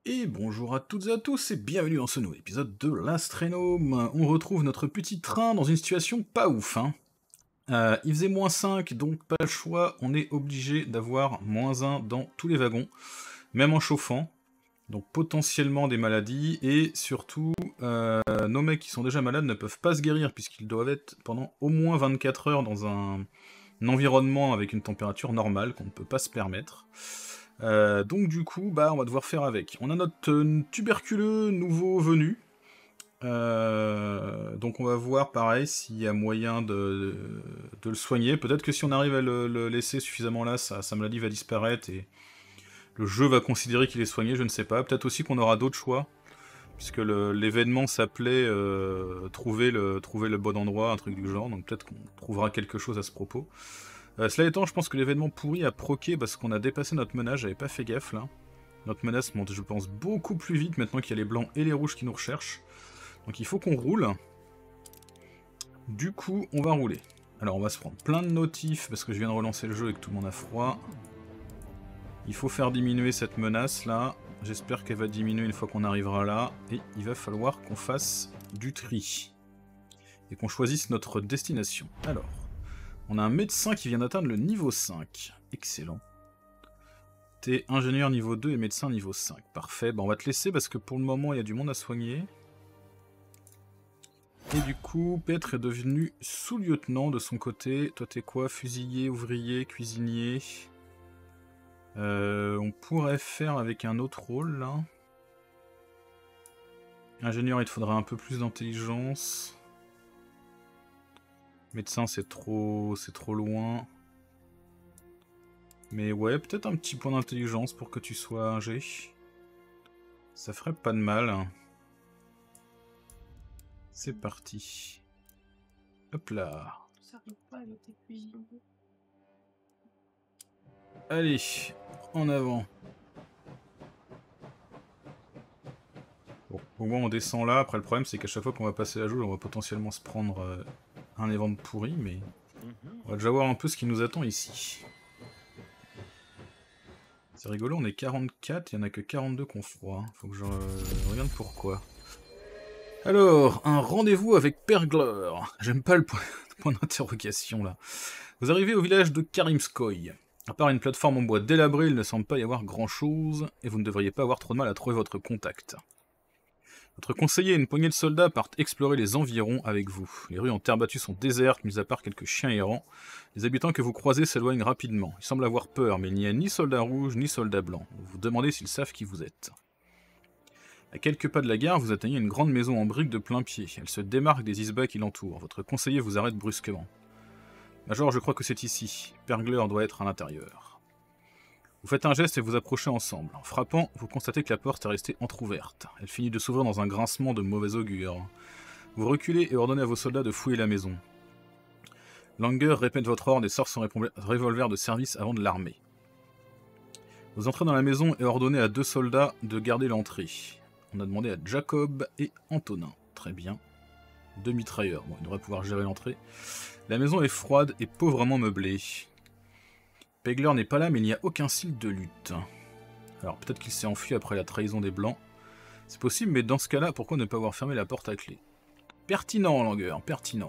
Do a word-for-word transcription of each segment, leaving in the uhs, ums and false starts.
Et bonjour à toutes et à tous et bienvenue dans ce nouvel épisode de l'Astrénome. On retrouve notre petit train dans une situation pas ouf. Hein. Euh, il faisait moins cinq, donc pas le choix, on est obligé d'avoir moins un dans tous les wagons, même en chauffant. Donc potentiellement des maladies, et surtout, euh, nos mecs qui sont déjà malades ne peuvent pas se guérir, puisqu'ils doivent être pendant au moins vingt-quatre heures dans un, un environnement avec une température normale qu'on ne peut pas se permettre. Euh, donc du coup, bah, on va devoir faire avec. On a notre euh, tuberculeux nouveau venu. Euh, donc on va voir pareil s'il y a moyen de, de, de le soigner. Peut-être que si on arrive à le, le laisser suffisamment là, sa, sa maladie va disparaître et le jeu va considérer qu'il est soigné, je ne sais pas. Peut-être aussi qu'on aura d'autres choix, puisque l'événement s'appelait euh, trouver, le, trouver le bon endroit, un truc du genre. Donc peut-être qu'on trouvera quelque chose à ce propos. Euh, cela étant, je pense que l'événement pourri a proqué parce qu'on a dépassé notre menace, j'avais pas fait gaffe là. Notre menace monte, je pense, beaucoup plus vite maintenant qu'il y a les blancs et les rouges qui nous recherchent. Donc il faut qu'on roule. Du coup, on va rouler. Alors on va se prendre plein de notifs parce que je viens de relancer le jeu et que tout le monde a froid. Il faut faire diminuer cette menace là. J'espère qu'elle va diminuer une fois qu'on arrivera là. Et il va falloir qu'on fasse du tri. Et qu'on choisisse notre destination. Alors... on a un médecin qui vient d'atteindre le niveau cinq. Excellent. T'es ingénieur niveau deux et médecin niveau cinq. Parfait. Bon, on va te laisser parce que pour le moment, il y a du monde à soigner. Et du coup, Petre est devenu sous-lieutenant de son côté. Toi, t'es quoi? Fusilier, ouvrier, cuisinier. Euh, on pourrait faire avec un autre rôle, là. Ingénieur, il te faudra un peu plus d'intelligence. Médecin, c'est trop, c'est trop loin. Mais ouais, peut-être un petit point d'intelligence pour que tu sois un G. Ça ferait pas de mal. C'est parti. Hop là. Ça arrive pas avec tes cuisines. Allez, en avant. Bon, au moins on descend là. Après, le problème, c'est qu'à chaque fois qu'on va passer la jauge, on va potentiellement se prendre euh, un évent pourri, mais on va déjà voir un peu ce qui nous attend ici. C'est rigolo, on est quarante-quatre, il n'y en a que quarante-deux qu'on froid. Faut que je euh, regarde pourquoi. Alors, un rendez-vous avec Pergler. J'aime pas le point, point d'interrogation là. Vous arrivez au village de Karimskoy. À part une plateforme en bois délabrée, il ne semble pas y avoir grand chose, et vous ne devriez pas avoir trop de mal à trouver votre contact. Votre conseiller et une poignée de soldats partent explorer les environs avec vous. Les rues en terre battue sont désertes, mis à part quelques chiens errants. Les habitants que vous croisez s'éloignent rapidement. Ils semblent avoir peur, mais il n'y a ni soldats rouges ni soldats blancs. Vous vous demandez s'ils savent qui vous êtes. À quelques pas de la gare, vous atteignez une grande maison en briques de plein pied. Elle se démarque des isbas qui l'entourent. Votre conseiller vous arrête brusquement. Major, je crois que c'est ici. Pergler doit être à l'intérieur. Vous faites un geste et vous approchez ensemble. En frappant, vous constatez que la porte est restée entr'ouverte. Elle finit de s'ouvrir dans un grincement de mauvais augure. Vous reculez et ordonnez à vos soldats de fouiller la maison. Langer répète votre ordre et sort son revolver de service avant de l'armer. Vous entrez dans la maison et ordonnez à deux soldats de garder l'entrée. On a demandé à Jacob et Antonin. Très bien. Deux mitrailleurs. Bon, ils devraient pouvoir gérer l'entrée. La maison est froide et pauvrement meublée. Pergler n'est pas là, mais il n'y a aucun signe de lutte. Alors, peut-être qu'il s'est enfui après la trahison des Blancs. C'est possible, mais dans ce cas-là, pourquoi ne pas avoir fermé la porte à clé? Pertinent, Langer, pertinent.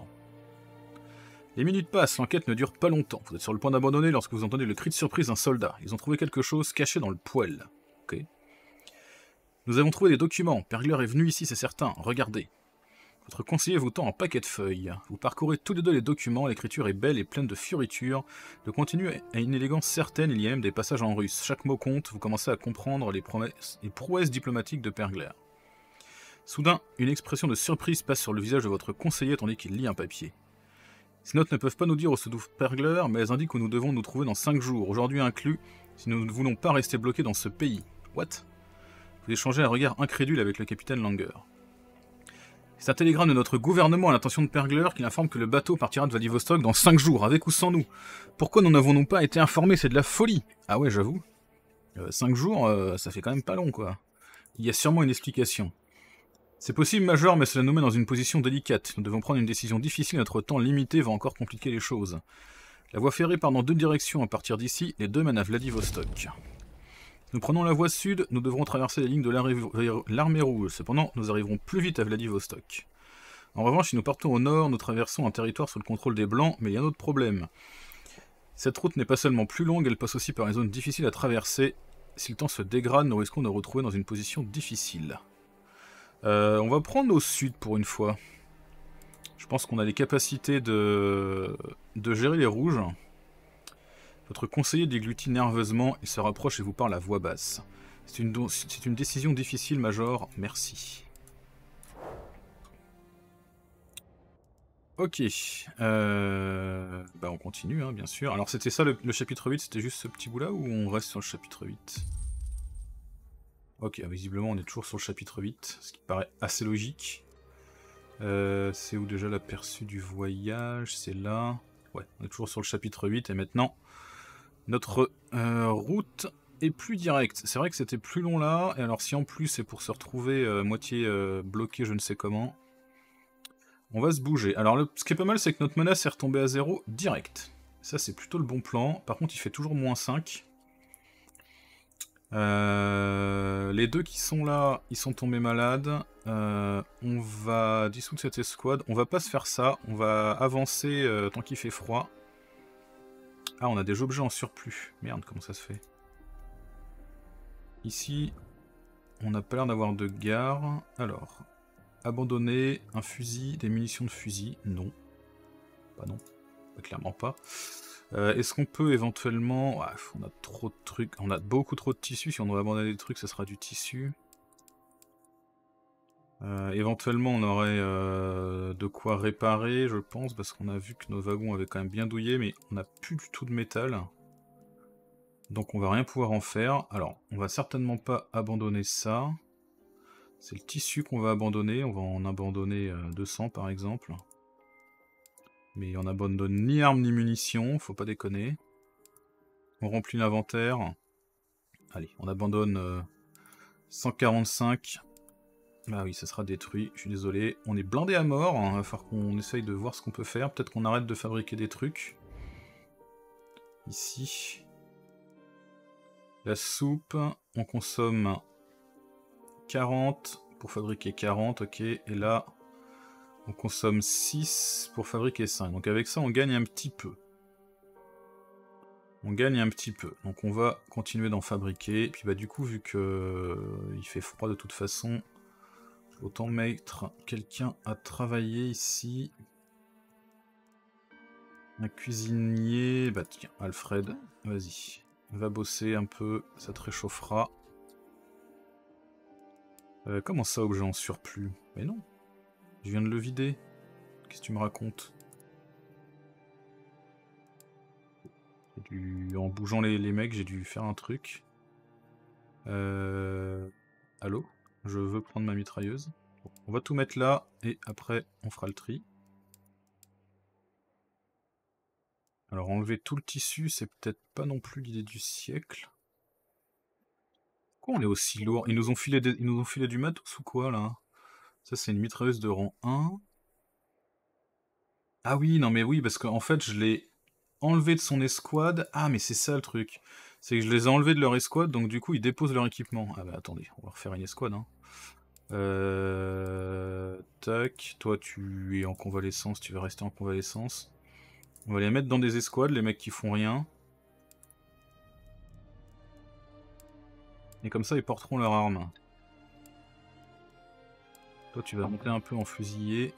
Les minutes passent, l'enquête ne dure pas longtemps. Vous êtes sur le point d'abandonner lorsque vous entendez le cri de surprise d'un soldat. Ils ont trouvé quelque chose caché dans le poêle. Ok. Nous avons trouvé des documents. Pergler est venu ici, c'est certain. Regardez. Votre conseiller vous tend un paquet de feuilles. Vous parcourez tous les deux les documents, l'écriture est belle et pleine de fioritures. Le contenu a une élégance certaine, il y a même des passages en russe. Chaque mot compte, vous commencez à comprendre les, promesses, les prouesses diplomatiques de Pergler. Soudain, une expression de surprise passe sur le visage de votre conseiller tandis qu'il lit un papier. Ces notes ne peuvent pas nous dire où se trouve Pergler, mais elles indiquent où nous devons nous trouver dans cinq jours, aujourd'hui inclus, si nous ne voulons pas rester bloqués dans ce pays. What? Vous échangez un regard incrédule avec le capitaine Langer. C'est un télégramme de notre gouvernement à l'intention de Pergler qui informe que le bateau partira de Vladivostok dans cinq jours, avec ou sans nous. Pourquoi n'en avons-nous pas été informés? C'est de la folie. Ah ouais, j'avoue. Euh, cinq jours, euh, ça fait quand même pas long, quoi. Il y a sûrement une explication. C'est possible, Major, mais cela nous met dans une position délicate. Nous devons prendre une décision difficile, notre temps limité va encore compliquer les choses. La voie ferrée part dans deux directions à partir d'ici, les deux mènent à Vladivostok. Nous prenons la voie sud, nous devrons traverser les lignes de l'armée rouge. Cependant, nous arriverons plus vite à Vladivostok. En revanche, si nous partons au nord, nous traversons un territoire sous le contrôle des Blancs, mais il y a un autre problème. Cette route n'est pas seulement plus longue, elle passe aussi par une zone difficile à traverser. Si le temps se dégrade, nous risquons de nous retrouver dans une position difficile. Euh, on va prendre au sud pour une fois. Je pense qu'on a les capacités de, de gérer les rouges. Votre conseiller déglutit nerveusement et se rapproche et vous parle à voix basse. C'est une, c'est une décision difficile, Major. Merci. Ok. Euh... Bah on continue, hein, bien sûr. Alors c'était ça le, le chapitre huit, c'était juste ce petit bout là ou on reste sur le chapitre huit? Ok, visiblement on est toujours sur le chapitre huit, ce qui paraît assez logique. Euh, c'est où déjà l'aperçu du voyage? C'est là. Ouais, on est toujours sur le chapitre huit et maintenant notre euh, route est plus directe. C'est vrai que c'était plus long là, et alors si en plus c'est pour se retrouver euh, moitié euh, bloqué je ne sais comment, on va se bouger. Alors le, ce qui est pas mal c'est que notre menace est retombée à zéro direct. Ça c'est plutôt le bon plan. Par contre il fait toujours moins cinq. Euh, les deux qui sont là, ils sont tombés malades. Euh, on va dissoudre cette escouade. On va pas se faire ça. On va avancer euh, tant qu'il fait froid. Ah, on a des objets en surplus. Merde, comment ça se fait? Ici, on n'a pas l'air d'avoir de gare. Alors, abandonner un fusil, des munitions de fusil. Non. Bah non, bah, clairement pas. Euh, Est-ce qu'on peut éventuellement... Ouais, on a trop de trucs, on a beaucoup trop de tissu, si on doit abandonner des trucs, ça sera du tissu. Euh, éventuellement on aurait euh, de quoi réparer, je pense, parce qu'on a vu que nos wagons avaient quand même bien douillé, mais on n'a plus du tout de métal. Donc on va rien pouvoir en faire. Alors, on va certainement pas abandonner ça. C'est le tissu qu'on va abandonner, on va en abandonner euh, deux cents par exemple. Mais on abandonne ni armes ni munitions, faut pas déconner. On remplit l'inventaire. Allez, on abandonne euh, cent quarante-cinq. Ah oui, ça sera détruit, je suis désolé. On est blindé à mort, il va falloir qu'on essaye de voir ce qu'on peut faire. Peut-être qu'on arrête de fabriquer des trucs. Ici. La soupe, on consomme quarante pour fabriquer quarante, ok. Et là, on consomme six pour fabriquer cinq. Donc avec ça, on gagne un petit peu. On gagne un petit peu. Donc on va continuer d'en fabriquer. Et puis bah du coup, vu que euh, il fait froid de toute façon... Autant mettre quelqu'un à travailler ici. Un cuisinier. Bah tiens, Alfred, vas-y. Va bosser un peu, ça te réchauffera. Euh, comment ça, objet en surplus? Mais non. Je viens de le vider. Qu'est-ce que tu me racontes? Dû... En bougeant les, les mecs, j'ai dû faire un truc. Euh... Allô? Je veux prendre ma mitrailleuse. Bon, on va tout mettre là, et après, on fera le tri. Alors, enlever tout le tissu, c'est peut-être pas non plus l'idée du siècle. Pourquoi on est aussi lourd? Ils nous ont filé, des... Ils nous ont filé du matos ou quoi, là? Ça, c'est une mitrailleuse de rang un. Ah oui, non mais oui, parce qu'en fait, je l'ai enlevé de son escouade. Ah, mais c'est ça le truc. C'est que je les ai enlevés de leur escouade, donc du coup, ils déposent leur équipement. Ah bah attendez, on va refaire une escouade, hein. Euh... Tac, toi tu es en convalescence, tu vas rester en convalescence. On va les mettre dans des escouades, les mecs qui font rien. Et comme ça, ils porteront leurs armes. Toi, tu vas monter un peu en fusillé.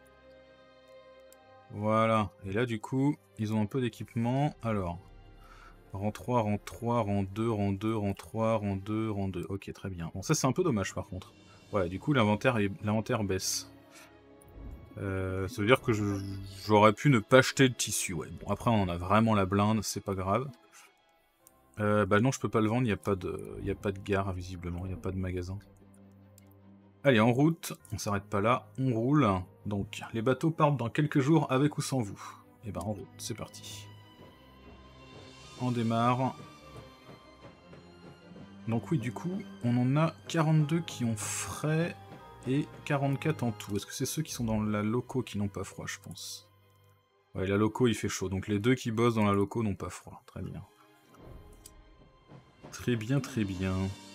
Voilà. Et là, du coup, ils ont un peu d'équipement. Alors, rang trois, rang trois, rang deux, rang deux, rang trois, rang deux, rang deux. Ok, très bien. Bon, ça, c'est un peu dommage, par contre. Ouais, du coup, l'inventaire l'inventaire baisse. Euh, ça veut dire que j'aurais pu ne pas acheter de tissu. Ouais. Bon, après, on en a vraiment la blinde, c'est pas grave. Euh, bah non, je peux pas le vendre, il n'y a, pas de... y a pas de gare, visiblement, il n'y a pas de magasin. Allez, en route, on s'arrête pas là, on roule. Donc, les bateaux partent dans quelques jours avec ou sans vous. Et ben en route, c'est parti. On démarre. Donc oui, du coup, on en a quarante-deux qui ont frais et quarante-quatre en tout. Est-ce que c'est ceux qui sont dans la loco qui n'ont pas froid, je pense? Ouais, la loco, il fait chaud. Donc les deux qui bossent dans la loco n'ont pas froid. Très bien. Très bien, très bien.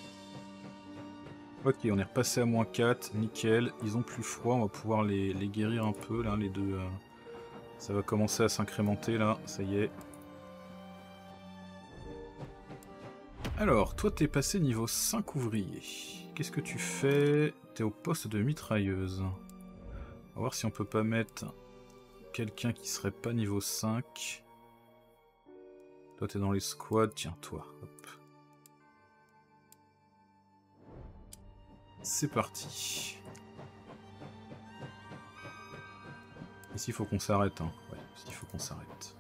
Ok, on est repassé à moins quatre, nickel. Ils ont plus froid, on va pouvoir les, les guérir un peu, là, les deux. Euh, ça va commencer à s'incrémenter, là, ça y est. Alors, toi, t'es passé niveau cinq ouvriers. Qu'est-ce que tu fais? T'es au poste de mitrailleuse. On va voir si on peut pas mettre quelqu'un qui serait pas niveau cinq. Toi, t'es dans les squads. Tiens, toi. Hop. C'est parti. Ici, il faut qu'on s'arrête. Hein. Ouais, ici, il faut qu'on s'arrête.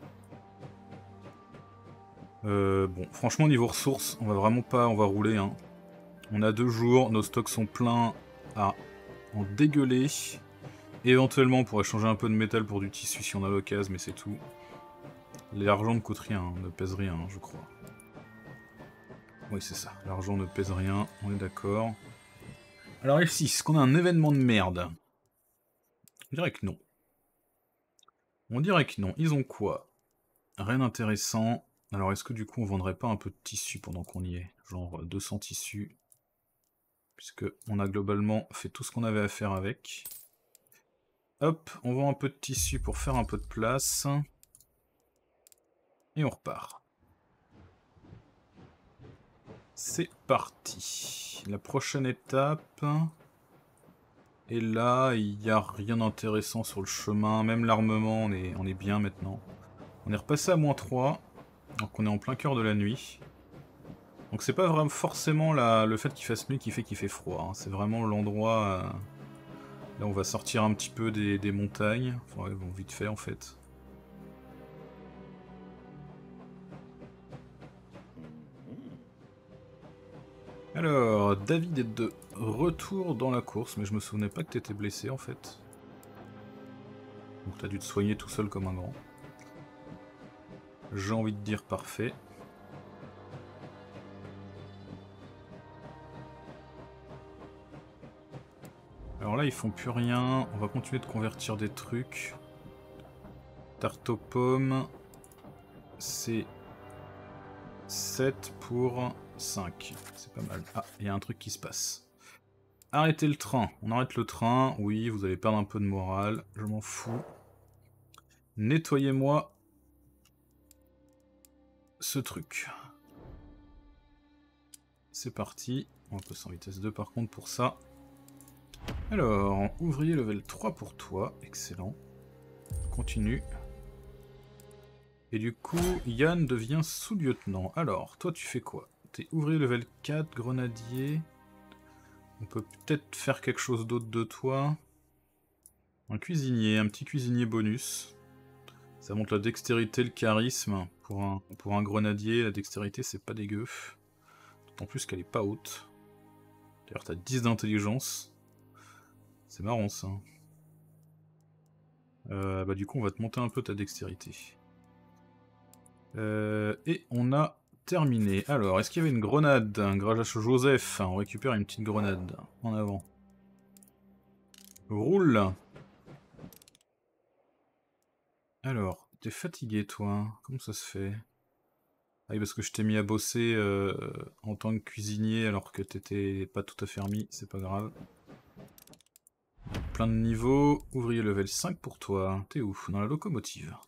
Euh, bon, franchement, niveau ressources, on va vraiment pas... On va rouler. Hein. On a deux jours. Nos stocks sont pleins à en dégueuler. Et éventuellement, on pourrait changer un peu de métal pour du tissu si on a l'occasion, mais c'est tout. L'argent ne coûte rien, ne pèse rien, je crois. Oui, c'est ça. L'argent ne pèse rien, on est d'accord. Alors F six, est-ce qu'on a un événement de merde? On dirait que non. On dirait que non. Ils ont quoi? Rien d'intéressant. Alors est-ce que du coup on vendrait pas un peu de tissu pendant qu'on y est? Genre deux cents tissus. Puisque on a globalement fait tout ce qu'on avait à faire avec. Hop, on vend un peu de tissu pour faire un peu de place. Et on repart. C'est parti. La prochaine étape... Et là, il n'y a rien d'intéressant sur le chemin. Même l'armement, on est, on est bien maintenant. On est repassé à moins trois. Donc on est en plein cœur de la nuit. Donc c'est pas vraiment forcément la, le fait qu'il fasse nuit qui fait qu'il fait froid. Hein. C'est vraiment l'endroit... Euh, là on va sortir un petit peu des, des montagnes. Enfin ouais, bon, vite fait en fait. Alors, David est de retour dans la course, mais je me souvenais pas que t'étais blessé en fait. Donc t'as dû te soigner tout seul comme un grand. J'ai envie de dire parfait. Alors là ils font plus rien, on va continuer de convertir des trucs. Tarte aux pommes, c'est sept pour cinq, c'est pas mal. Ah, il y a un truc qui se passe. Arrêtez le train, on arrête le train, oui vous allez perdre un peu de morale, je m'en fous. Nettoyez-moi ce truc. C'est parti, on va passer en vitesse deux par contre pour ça. Alors, ouvrier level trois pour toi, excellent. Continue. Et du coup, Yann devient sous-lieutenant. Alors, toi tu fais quoi? T'es ouvrier level quatre, grenadier. On peut peut-être faire quelque chose d'autre de toi. Un cuisinier, un petit cuisinier bonus. Ça monte la dextérité, le charisme. Pour un, pour un grenadier, la dextérité c'est pas dégueu. D'autant plus qu'elle est pas haute. D'ailleurs t'as dix d'intelligence. C'est marrant ça. Euh, bah du coup on va te monter un peu ta dextérité. Euh, et on a terminé. Alors, est-ce qu'il y avait une grenade? Grâce à Joseph, on récupère une petite grenade. En avant. Roule. Alors, t'es fatigué toi, comment ça se fait? Ah oui, parce que je t'ai mis à bosser euh, en tant que cuisinier alors que t'étais pas tout à fait remis, c'est pas grave. Plein de niveaux, ouvrier level cinq pour toi. T'es où? Dans la locomotive.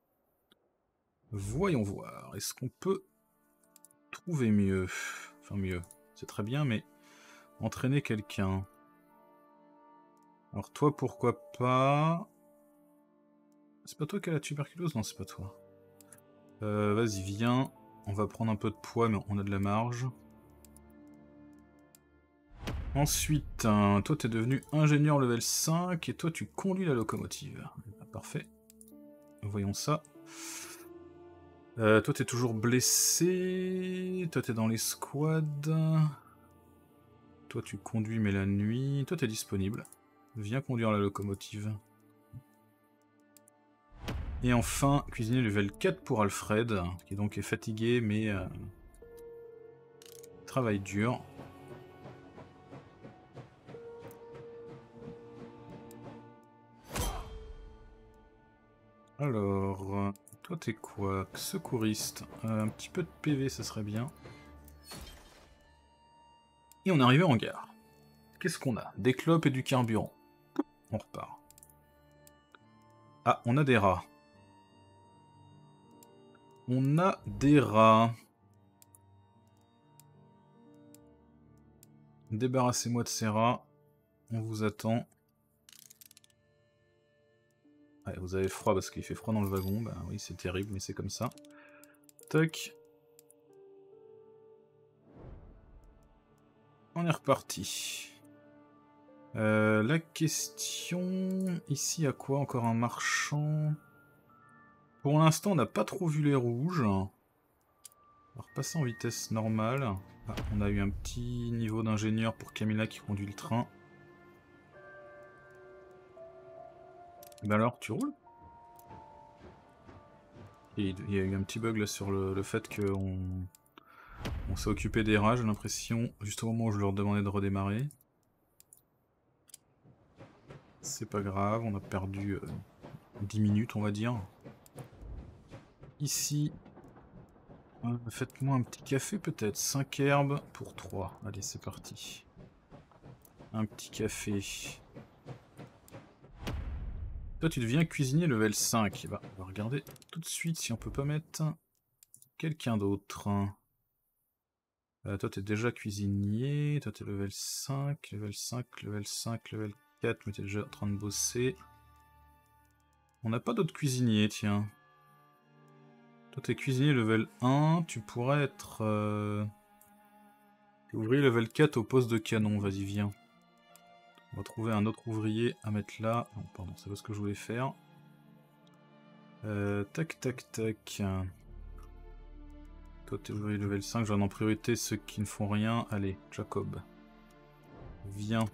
Voyons voir, est-ce qu'on peut trouver mieux? Enfin mieux, c'est très bien, mais entraîner quelqu'un. Alors toi, pourquoi pas... C'est pas toi qui as la tuberculose? Non, c'est pas toi. Euh, Vas-y, viens. On va prendre un peu de poids, mais on a de la marge. Ensuite, hein, toi t'es devenu ingénieur level cinq, et toi tu conduis la locomotive. Parfait. Voyons ça. Euh, toi t'es toujours blessé. Toi t'es dans les squads. Toi tu conduis mais la nuit. Toi t'es disponible. Viens conduire la locomotive. Et enfin, cuisinier level quatre pour Alfred, qui donc est fatigué mais euh, travaille dur. Alors, toi t'es quoi? Secouriste. Euh, un petit peu de P V, ça serait bien. Et on est arrivé en gare. Qu'est-ce qu'on a? Des clopes et du carburant. On repart. Ah, on a des rats. On a des rats. Débarrassez-moi de ces rats. On vous attend. Ouais, vous avez froid parce qu'il fait froid dans le wagon. Bah oui, c'est terrible, mais c'est comme ça. Toc. On est reparti. Euh, la question... Ici, à quoi? Encore un marchand. Pour l'instant, on n'a pas trop vu les rouges. On va repasser en vitesse normale. Ah, on a eu un petit niveau d'ingénieur pour Camilla qui conduit le train. Ben alors, tu roules? Et il y a eu un petit bug là sur le, le fait qu'on on s'est occupé des rats, j'ai l'impression, juste au moment où je leur demandais de redémarrer. C'est pas grave, on a perdu euh, dix minutes on va dire. Ici, euh, faites-moi un petit café peut-être, cinq herbes pour trois. Allez c'est parti. Un petit café. Toi tu deviens cuisinier level cinq. Bah, on va regarder tout de suite si on peut pas mettre quelqu'un d'autre. Euh, toi t'es déjà cuisinier, toi t'es level cinq, level cinq, level cinq, level quatre, mais t'es déjà en train de bosser. On n'a pas d'autres cuisiniers, tiens. Toi t'es cuisinier level un, tu pourrais être... Euh... ouvrier level quatre au poste de canon, vas-y viens. On va trouver un autre ouvrier à mettre là. Non, pardon, c'est pas ce que je voulais faire. Euh, tac tac tac. Toi t'es ouvrier level cinq, j'en ai en priorité ceux qui ne font rien. Allez, Jacob. Viens.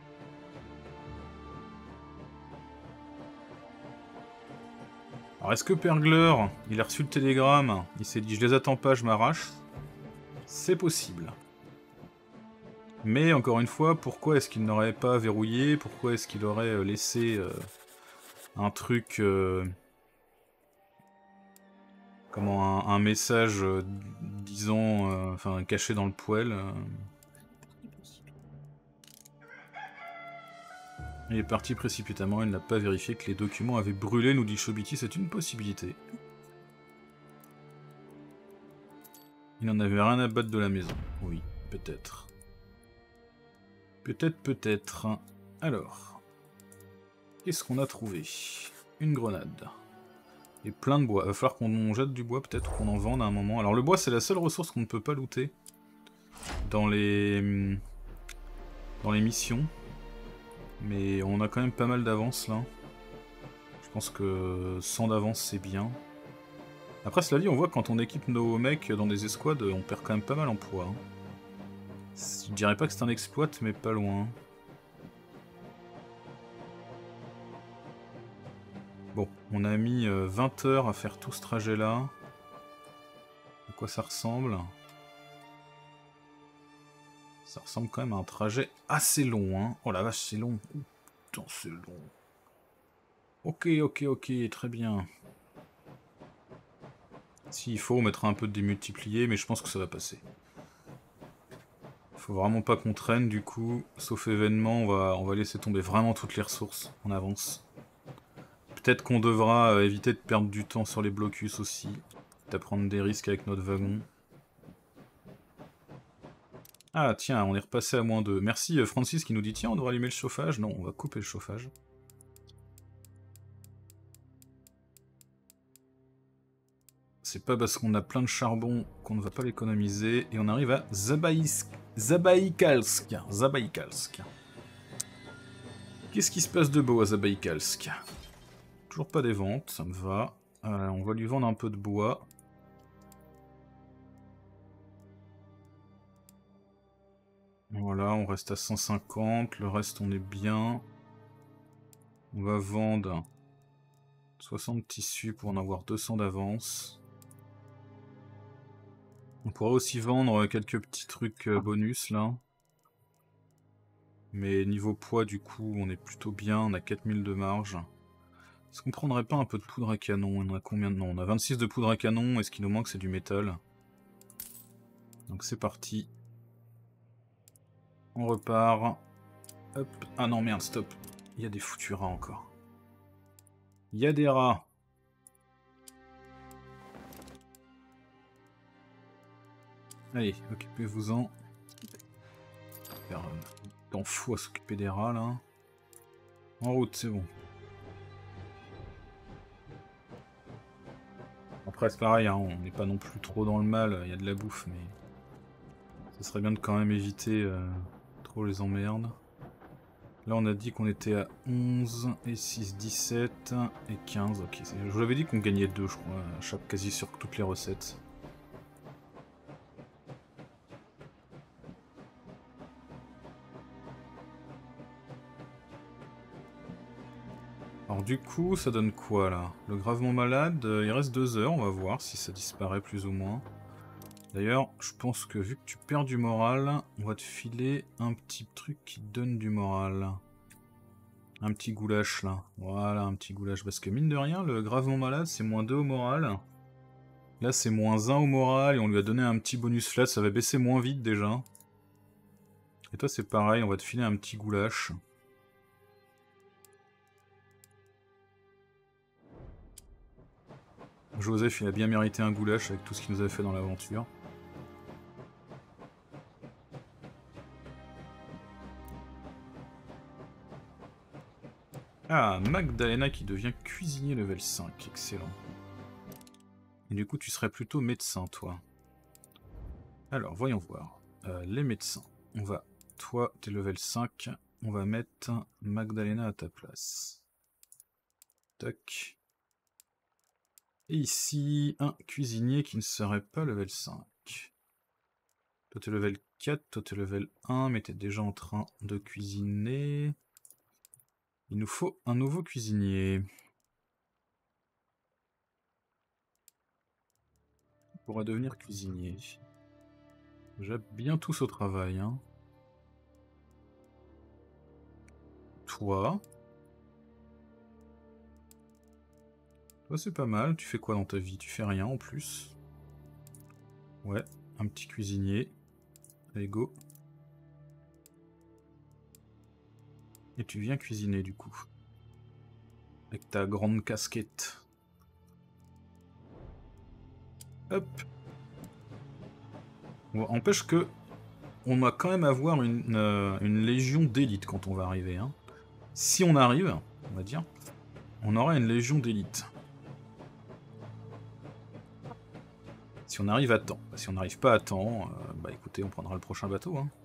Alors est-ce que Pergler, il a reçu le télégramme, il s'est dit je les attends pas, je m'arrache? C'est possible. Mais encore une fois, pourquoi est-ce qu'il n'aurait pas verrouillé? Pourquoi est-ce qu'il aurait laissé euh, un truc... Euh, comment un, un message, euh, disons, euh, enfin caché dans le poêle euh. Il est parti précipitamment, il n'a pas vérifié que les documents avaient brûlé, nous dit Chobiti, c'est une possibilité. Il n'en avait rien à battre de la maison. Oui, peut-être. Peut-être, peut-être. Alors. Qu'est-ce qu'on a trouvé? Une grenade. Et plein de bois. Il va falloir qu'on jette du bois, peut-être qu'on en vende à un moment. Alors le bois, c'est la seule ressource qu'on ne peut pas looter. Dans les... Dans les missions. Mais on a quand même pas mal d'avance, là. Je pense que cent d'avance, c'est bien. Après, cela dit, on voit que quand on équipe nos mecs dans des escouades, on perd quand même pas mal en poids. Hein. Je dirais pas que c'est un exploit, mais pas loin. Bon, on a mis vingt heures à faire tout ce trajet-là. À quoi ça ressemble? Ça ressemble quand même à un trajet assez long, hein. Oh la vache, c'est long. Oh, putain, c'est long. Ok, ok, ok, très bien. S'il faut, on mettra un peu de démultiplier, mais je pense que ça va passer. Faut vraiment pas qu'on traîne, du coup. Sauf événement, on va, on va laisser tomber vraiment toutes les ressources. On avance. Peut-être qu'on devra euh, éviter de perdre du temps sur les blocus aussi. À prendre des risques avec notre wagon. Ah tiens, on est repassé à moins deux. Merci Francis qui nous dit tiens, on devrait allumer le chauffage. Non, on va couper le chauffage. C'est pas parce qu'on a plein de charbon qu'on ne va pas l'économiser. Et on arrive à Zabaïsk... Zabaïkalsk. Zabaïkalsk. Qu'est-ce qui se passe de beau à Zabaïkalsk? Toujours pas des ventes, ça me va. Euh, on va lui vendre un peu de bois. Voilà, on reste à cent cinquante, le reste on est bien. On va vendre soixante tissus pour en avoir deux cents d'avance. On pourrait aussi vendre quelques petits trucs bonus là. Mais niveau poids du coup on est plutôt bien, on a quatre mille de marge. Est-ce qu'on prendrait pas un peu de poudre à canon? On a combien? Non, on a vingt-six de poudre à canon, et ce qui nous manque c'est du métal. Donc c'est parti. On repart. Hop. Ah non, merde, stop. Il y a des foutus rats encore. Il y a des rats. Allez, occupez-vous-en. T'en fous à s'occuper des rats, là. En route, c'est bon. Après, c'est pareil, hein, on n'est pas non plus trop dans le mal. Il y a de la bouffe, mais... ça serait bien de quand même éviter euh, trop les emmerdes. Là, on a dit qu'on était à onze, et six, dix-sept, et quinze. Ok, je vous avais dit qu'on gagnait deux, je crois, à chaque, quasi sur toutes les recettes. Alors du coup, ça donne quoi, là? Le gravement malade, euh, il reste deux heures, on va voir si ça disparaît plus ou moins. D'ailleurs, je pense que vu que tu perds du moral, on va te filer un petit truc qui donne du moral. Un petit goulash là. Voilà, un petit goulash. Parce que mine de rien, le gravement malade, c'est moins deux au moral. Là, c'est moins un au moral et on lui a donné un petit bonus flat. Ça va baisser moins vite déjà. Et toi, c'est pareil, on va te filer un petit goulash. Joseph, il a bien mérité un goulash avec tout ce qu'il nous a fait dans l'aventure. Ah, Magdalena qui devient cuisinier level cinq, excellent. Et du coup, tu serais plutôt médecin, toi. Alors, voyons voir. Euh, les médecins. On va... Toi, t'es level cinq. On va mettre Magdalena à ta place. Tac. Et ici, un cuisinier qui ne serait pas level cinq. Toi, t'es level quatre. Toi, t'es level un, mais t'es déjà en train de cuisiner. Il nous faut un nouveau cuisinier. On pourra devenir cuisinier. Déjà bien tous au travail, hein. Toi. Toi c'est pas mal, tu fais quoi dans ta vie? Tu fais rien en plus. Ouais, un petit cuisinier. Allez go. Et tu viens cuisiner du coup. Avec ta grande casquette. Hop. Bon, empêche que on va quand même avoir une, euh, une légion d'élite quand on va arriver. Hein. Si on arrive, on va dire, on aura une légion d'élite. Si on arrive à temps. Si on n'arrive pas à temps, euh, bah écoutez, on prendra le prochain bateau. Hein.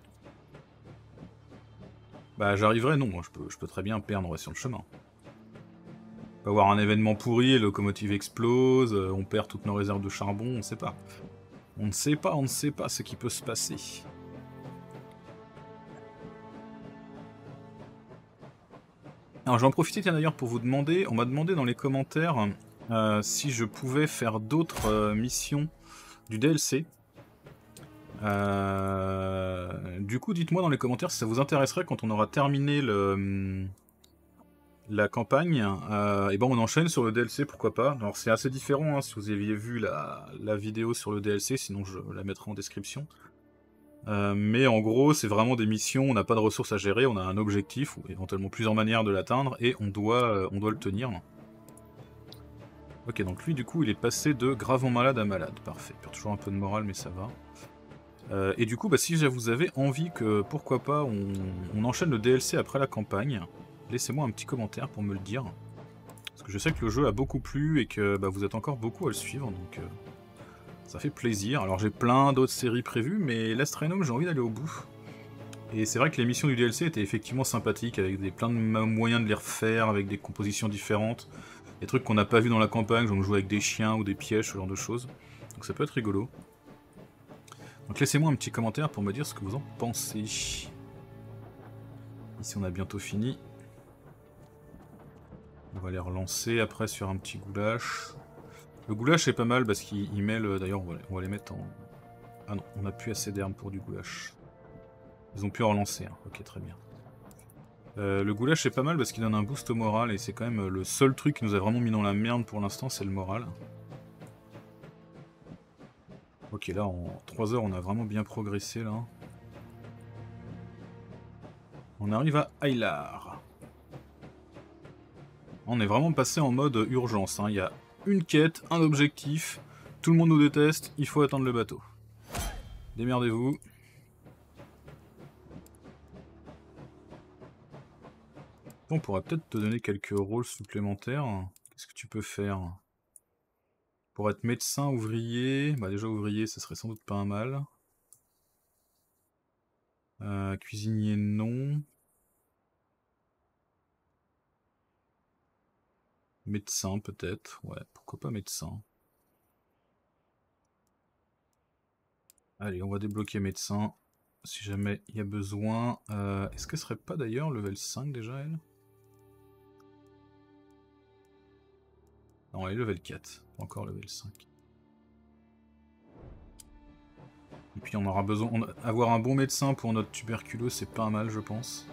Bah j'arriverai, non, moi je peux, je peux très bien perdre sur le chemin. On peut avoir un événement pourri, le locomotive explose, euh, on perd toutes nos réserves de charbon, on ne sait pas. On ne sait pas, on ne sait pas ce qui peut se passer. Alors j'en profite tiens d'ailleurs pour vous demander, on m'a demandé dans les commentaires euh, si je pouvais faire d'autres euh, missions du D L C. Euh, du coup dites-moi dans les commentaires si ça vous intéresserait quand on aura terminé le, la campagne, euh, et ben on enchaîne sur le D L C, pourquoi pas. Alors c'est assez différent hein, si vous aviez vu la, la vidéo sur le D L C, sinon je la mettrai en description. Euh, mais en gros, c'est vraiment des missions, on n'a pas de ressources à gérer, on a un objectif, ou éventuellement plusieurs manières de l'atteindre, et on doit, euh, on doit le tenir. Ok, donc lui, du coup, il est passé de gravement malade à malade. Parfait, il perd toujours un peu de morale, mais ça va. Euh, et du coup, bah, si vous avez envie que, pourquoi pas, on, on enchaîne le D L C après la campagne, laissez-moi un petit commentaire pour me le dire. Parce que je sais que le jeu a beaucoup plu, et que bah, vous êtes encore beaucoup à le suivre, donc... Euh... ça fait plaisir. Alors j'ai plein d'autres séries prévues, mais l'Astronome, j'ai envie d'aller au bout. Et c'est vrai que les missions du D L C étaient effectivement sympathiques, avec des, plein de moyens de les refaire, avec des compositions différentes. Des trucs qu'on n'a pas vu dans la campagne, genre jouer avec des chiens ou des pièges, ce genre de choses. Donc ça peut être rigolo. Donc laissez-moi un petit commentaire pour me dire ce que vous en pensez. Ici on a bientôt fini. On va les relancer après sur un petit goulash. Le goulash est pas mal parce qu'il met le... D'ailleurs on, on va les mettre en... Ah non, on n'a plus assez d'herbes pour du goulash. Ils ont pu relancer, hein. Ok très bien. Euh, le goulash est pas mal parce qu'il donne un boost au moral et c'est quand même le seul truc qui nous a vraiment mis dans la merde pour l'instant, c'est le moral. Ok là en trois heures on a vraiment bien progressé là. On arrive à Aylar. On est vraiment passé en mode urgence. Hein. Il y a une quête, un objectif, tout le monde nous déteste, il faut attendre le bateau. Démerdez-vous. On pourrait peut-être te donner quelques rôles supplémentaires. Qu'est-ce que tu peux faire? Pour être médecin, ouvrier... Bah déjà ouvrier, ça serait sans doute pas un mal. Euh, cuisinier, non. Médecin, peut-être. Ouais, pourquoi pas médecin. Allez, on va débloquer médecin. Si jamais il y a besoin. Euh, Est-ce que ce serait pas d'ailleurs level cinq déjà, elle? Non, elle est level quatre. Pas encore level cinq. Et puis on aura besoin... On... Avoir un bon médecin pour notre tuberculose, c'est pas mal, je pense.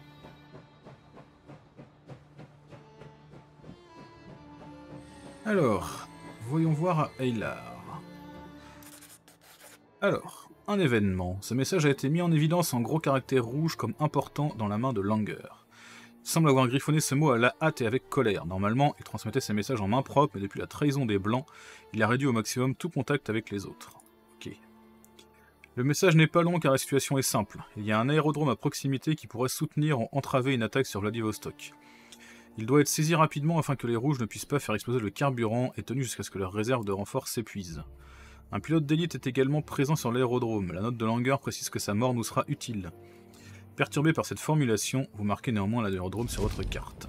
Alors, voyons voir à Aylar. Alors, un événement. Ce message a été mis en évidence en gros caractères rouges comme important dans la main de Langer. Il semble avoir griffonné ce mot à la hâte et avec colère. Normalement, il transmettait ses messages en main propre, mais depuis la trahison des Blancs, il a réduit au maximum tout contact avec les autres. Ok. Le message n'est pas long car la situation est simple. Il y a un aérodrome à proximité qui pourrait soutenir ou entraver une attaque sur Vladivostok. Il doit être saisi rapidement afin que les rouges ne puissent pas faire exploser le carburant et tenu jusqu'à ce que leur réserve de renfort s'épuise. Un pilote d'élite est également présent sur l'aérodrome. La note de Langer précise que sa mort nous sera utile. Perturbé par cette formulation, vous marquez néanmoins l'aérodrome sur votre carte.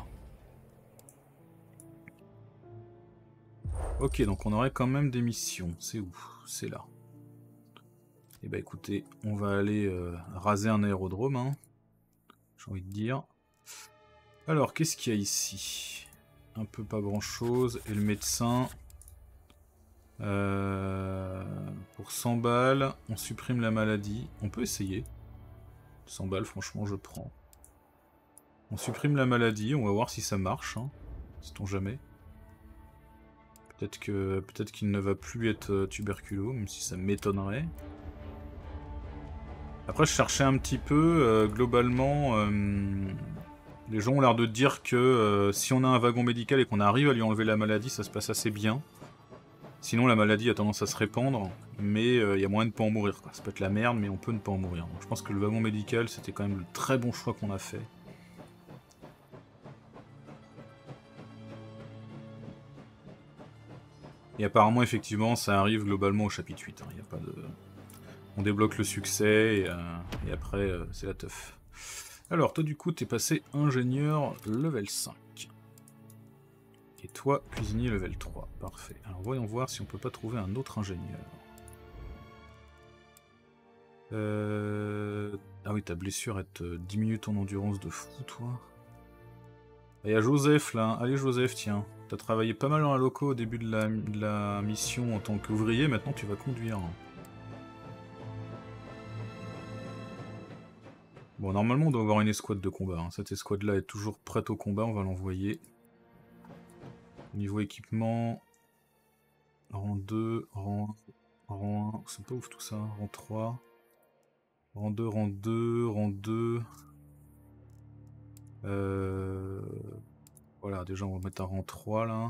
Ok, donc on aurait quand même des missions. C'est où? C'est là. Et bah écoutez, on va aller euh, raser un aérodrome, hein, j'ai envie de dire. Alors, qu'est-ce qu'il y a ici? Un peu pas grand-chose. Et le médecin... Euh, pour cent balles, on supprime la maladie. On peut essayer. cent balles, franchement, je prends. On supprime la maladie, on va voir si ça marche. Hein. Sait-on jamais. Peut-être que peut-être qu'il ne va plus être euh, tuberculeux, même si ça m'étonnerait. Après, je cherchais un petit peu, euh, globalement... Euh, les gens ont l'air de dire que euh, si on a un wagon médical et qu'on arrive à lui enlever la maladie, ça se passe assez bien. Sinon, la maladie a tendance à se répandre, mais il euh, y a moyen de ne pas en mourir. Ça peut être la merde, mais on peut ne pas en mourir. Donc, je pense que le wagon médical, c'était quand même le très bon choix qu'on a fait. Et apparemment, effectivement, ça arrive globalement au chapitre huit. Hein. Y a pas de... On débloque le succès, et, euh, et après, euh, c'est la teuf. Alors, toi, du coup, t'es passé ingénieur level cinq. Et toi, cuisinier level trois. Parfait. Alors, voyons voir si on peut pas trouver un autre ingénieur. Euh... Ah oui, ta blessure, elle te diminue ton endurance de fou, toi. Il y a Joseph, là. Allez, Joseph, tiens. T'as travaillé pas mal dans la loco au début de la, de la mission en tant qu'ouvrier, maintenant tu vas conduire. Bon, normalement, on doit avoir une escouade de combat. Hein. Cette escouade-là est toujours prête au combat, on va l'envoyer. Niveau équipement... Rang deux, rang... rang un... C'est pas ouf tout ça. Rang trois... Rang deux, rang deux, rang deux... Euh... Voilà, déjà on va mettre un rang trois, là.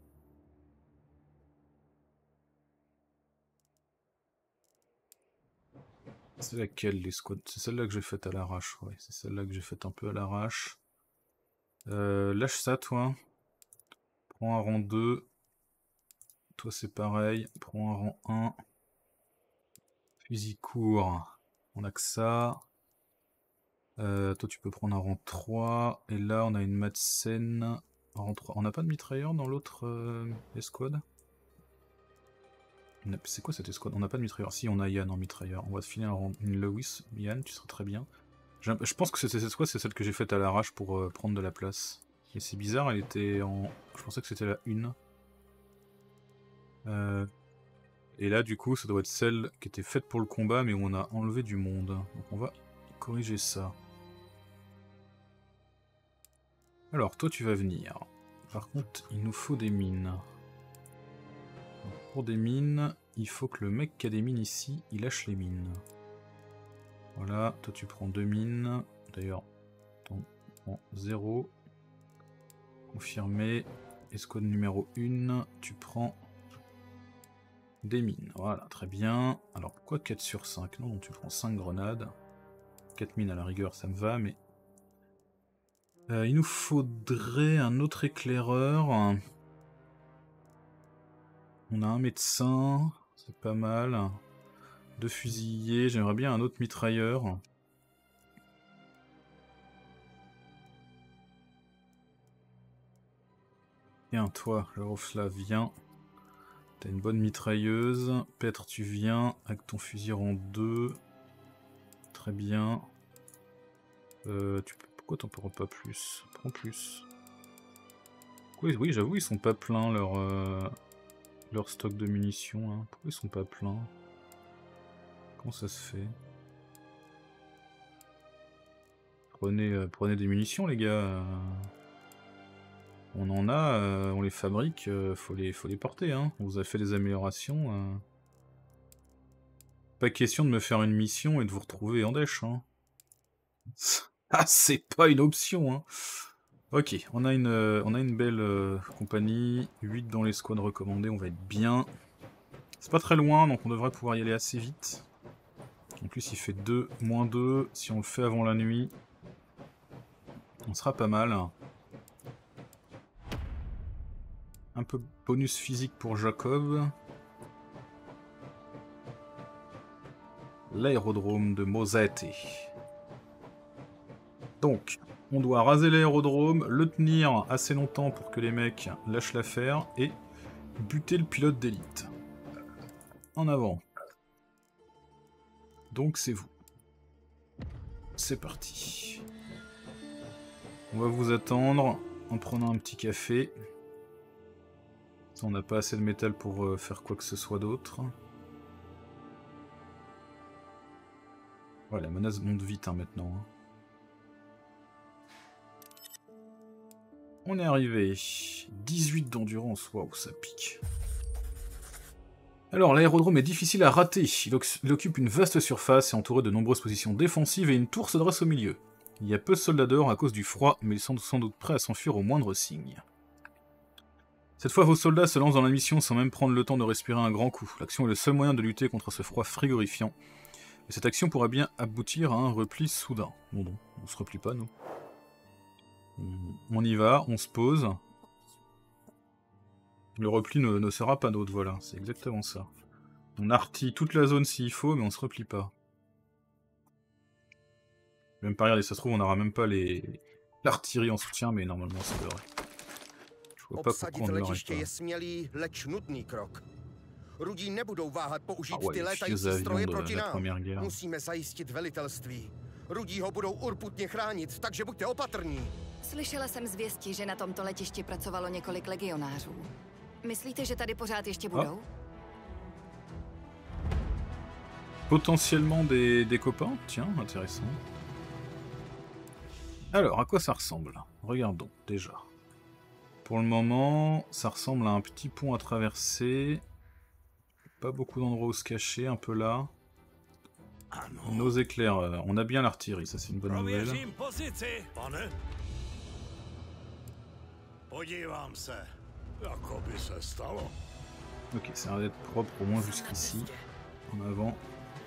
C'est laquelle l'escouade? C'est celle-là que j'ai faite à l'arrache, ouais. C'est celle-là que j'ai faite un peu à l'arrache. Euh, lâche ça, toi. Prends un rang deux. Toi, c'est pareil. Prends un rang un. Fusil court. On a que ça. Euh, toi, tu peux prendre un rang trois. Et là, on a une Madsen. Rang trois. On n'a pas de mitrailleur dans l'autre euh, escouade? C'est quoi cette escouade? On n'a pas de mitrailleur. Si, on a Yann en mitrailleur. On va te filer un rang... une Lewis. Yann, tu seras très bien. Je pense que cette escouade, c'est celle que j'ai faite à l'arrache pour euh, prendre de la place. Et c'est bizarre, elle était en... Je pensais que c'était la une. Euh... Et là, du coup, ça doit être celle qui était faite pour le combat, mais où on a enlevé du monde. Donc on va corriger ça. Alors, toi, tu vas venir. Par contre, il nous faut des mines. Donc, pour des mines, il faut que le mec qui a des mines ici, il lâche les mines. Voilà, toi tu prends deux mines. D'ailleurs, prends zéro. Confirmé. Escouade numéro un, tu prends des mines. Voilà, très bien. Alors pourquoi quatre sur cinq? Non, tu prends cinq grenades. quatre mines à la rigueur, ça me va, mais... Euh, il nous faudrait un autre éclaireur. On a un médecin, c'est pas mal. Deux fusiliers, j'aimerais bien un autre mitrailleur. Tiens, toi, Jaroslav, viens. T'as une bonne mitrailleuse. Petre, tu viens avec ton fusil rang deux. Très bien. Euh, tu peux... Pourquoi t'en prends pas plus? Prends plus. Oui, oui j'avoue, ils sont pas pleins leur, euh, leur stock de munitions. Hein. Pourquoi ils sont pas pleins? Comment ça se fait? Prenez, euh, prenez des munitions, les gars. Euh... On en a, euh, on les fabrique, euh, faut, les, faut les porter. Hein. On vous a fait des améliorations. Euh... Pas question de me faire une mission et de vous retrouver en dèche. Hein. Ah, c'est pas une option. Hein. Ok, on a une, euh, on a une belle euh, compagnie. huit dans les squads recommandés, on va être bien. C'est pas très loin, donc on devrait pouvoir y aller assez vite. En plus, il fait deux, moins deux. Si on le fait avant la nuit, on sera pas mal. Un peu bonus physique pour Jacob. L'aérodrome de Mosate. Donc, on doit raser l'aérodrome, le tenir assez longtemps pour que les mecs lâchent l'affaire et buter le pilote d'élite. En avant. Donc c'est vous. C'est parti. On va vous attendre en prenant un petit café. On n'a pas assez de métal pour euh, faire quoi que ce soit d'autre. Ouais, la menace monte vite hein, maintenant. Hein. On est arrivé. dix-huit d'endurance, waouh, ça pique. Alors, l'aérodrome est difficile à rater. Il, il occupe une vaste surface et entouré de nombreuses positions défensives et une tour se dresse au milieu. Il y a peu de soldats dehors à cause du froid, mais ils sont sans doute prêts à s'enfuir au moindre signe. Cette fois, vos soldats se lancent dans la mission sans même prendre le temps de respirer un grand coup. L'action est le seul moyen de lutter contre ce froid frigorifiant. Et cette action pourrait bien aboutir à un repli soudain. Bon, non, on se replie pas, nous. On y va, on se pose. Le repli ne, ne sera pas nôtre, voilà, c'est exactement ça. On artille toute la zone s'il faut, mais on se replie pas. Même pas regarder, ça se trouve, on n'aura même pas les l'artillerie en soutien, mais normalement ça devrait. Je vois pas pourquoi on ne l'aurait pas. Rudí nebudou váhat použít Ah ouais, ty les létající vieux stroje avions de proti la nám. Première Guerre. Musíme zajistit velitelství. Rudí ho budou urputně chránit, takže buďte opatrní. Slyšela jsem zvěsti, že na tomto letišti pracovalo několik legionářů. Myslíte, že tady pořád ještě budou? Potentiellement des, des copains, tiens, intéressant. Alors, à quoi ça ressemble? Regardons, déjà. Pour le moment, ça ressemble à un petit pont à traverser. Pas beaucoup d'endroits où se cacher, un peu là. Nos éclairs, euh, on a bien l'artillerie, ça c'est une bonne nouvelle. Ok, ça a l'air d'être propre au moins jusqu'ici. En avant.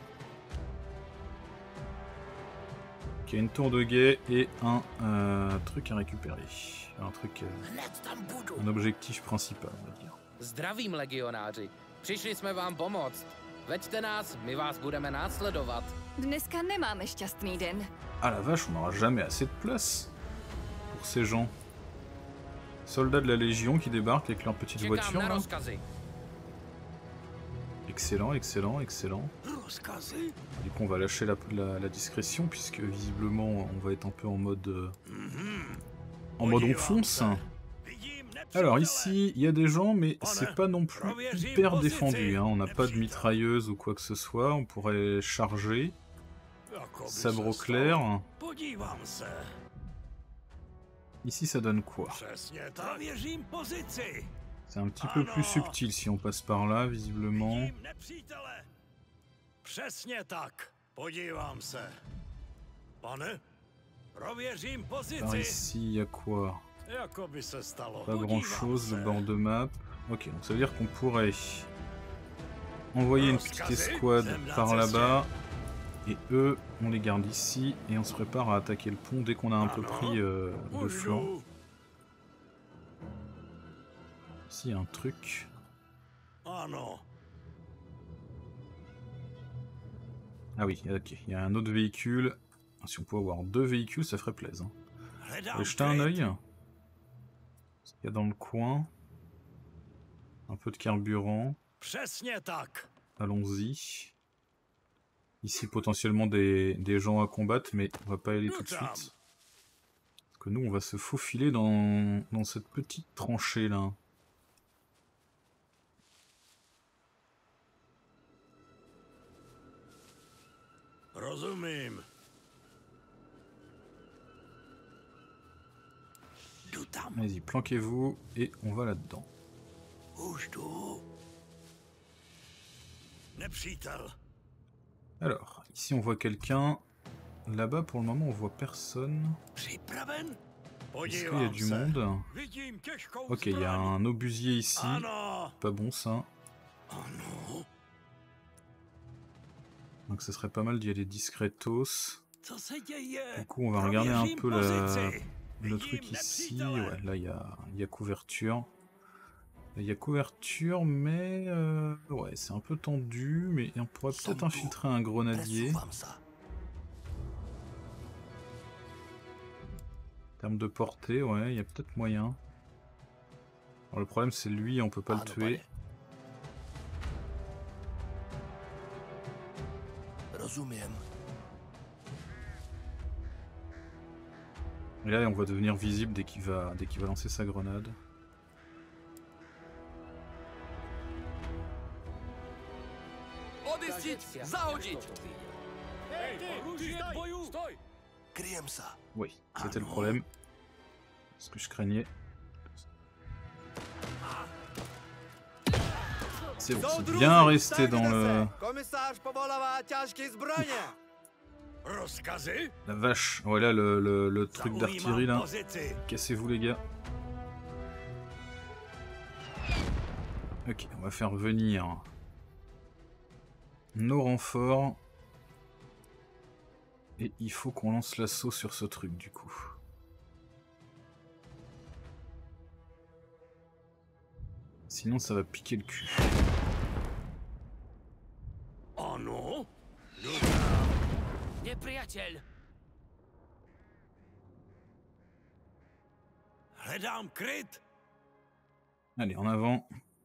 Ok, une tour de guet et un euh, truc à récupérer. Un truc, euh, un objectif principal, on va dire. Zdravím, legionáři. Přišli jsme vám pomoct. Veďte nás, my vás budeme následovat. Dneska nemáme šťastný den. Ah la vache, on n'aura jamais assez de place pour ces gens. Soldats de la Légion qui débarquent avec leur petite voiture. Là. Excellent, excellent, excellent. Du coup, on va lâcher la, la, la discrétion puisque visiblement on va être un peu en mode euh, en mode on fonce. Alors ici, il y a des gens, mais c'est pas non plus hyper défendu. Hein. On n'a pas de mitrailleuse ou quoi que ce soit. On pourrait charger. Sabre au clair. Ici, ça donne quoi? C'est un petit peu plus subtil si on passe par là, visiblement. Prověřím Par pozici. ici, il y a quoi? Jako by se stalo. Pas grand Podívám chose, se. le bord de map. Ok, donc ça veut dire qu'on pourrait envoyer une petite escouade par là-bas. Et eux, on les garde ici et on se prépare à attaquer le pont dès qu'on a un peu pris euh, le flanc. Ici, il y a un truc. Ah non. Ah oui, ok, il y a un autre véhicule. Si on peut avoir deux véhicules, ça ferait plaisir. On va jeter un œil. Ce qu'il y a dans le coin. Un peu de carburant. Přesně tak. Allons-y. Ici, potentiellement des, des gens à combattre, mais on va pas y aller tout de suite. Parce que nous, on va se faufiler dans, dans cette petite tranchée là. Rozumím. Vas-y, planquez-vous et on va là-dedans. Už jdu. Nepřítel. Alors, ici on voit quelqu'un. Là-bas, pour le moment, on voit personne. Připraven? Est-ce qu'il y a du monde? Vidím těžkou Ok, il y a un obusier ici. Ano. Pas bon ça. Ano. Donc ça serait pas mal d'y aller discretos. Co se děje? Du coup, on va regarder un peu la, Pozici. le Vidím truc ici. nepřítele. Ouais, là, il y a, il y a couverture. Il y a couverture, mais euh, ouais, c'est un peu tendu. Mais on pourrait peut-être infiltrer un grenadier. En termes de portée, ouais, il y a peut-être moyen. Alors, le problème, c'est lui, on peut pas le tuer. Et là, on va devenir visible dès qu'il va, dès qu'il va lancer sa grenade. Oui, c'était le problème. Ce que je craignais. C'est bon, c'est bien resté dans le... Rozkazy? La vache. Voilà le, le, le truc d'artillerie là. Pozici. Cassez-vous les gars. Ok, on va faire venir nos renforts. Et il faut qu'on lance l'assaut sur ce truc du coup. Sinon ça va piquer le cul. Oh non. Nepřátel. Hledám kryt. Allez, en avant.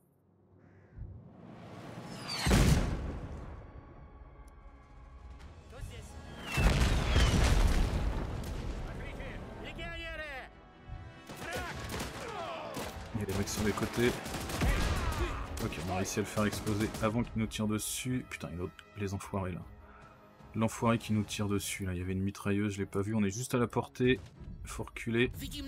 Il y a les mecs sur les côtés. Ok, on a réussi à le faire exploser avant qu'il nous tire dessus. Putain, il y a les enfoirés là. L'enfoiré qui nous tire dessus là. Il y avait une mitrailleuse, je l'ai pas vu. On est juste à la portée. Faut reculer.